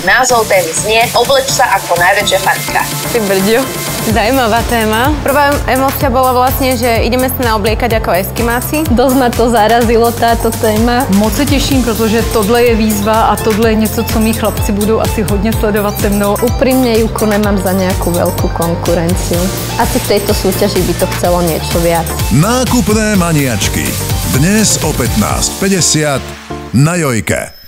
Názov témy znie Obleč sa ako najväčšia fanika. Ty brďo. Zajímavá téma. Prvá emócia bola vlastne, že ideme sa naobliekať ako eskimáci. Dosť ma to zarazilo, táto téma. Moc se těším, protože tohle je výzva a tohle je něco, co mý chlapci budou asi hodně sledovat se mnou. Úprimne Juku nemám za nejakú veľkú konkurenciu. Asi v tejto súťaži by to chcelo niečo viac. Nákupné maniačky. Dnes o 15:50 na Jojke.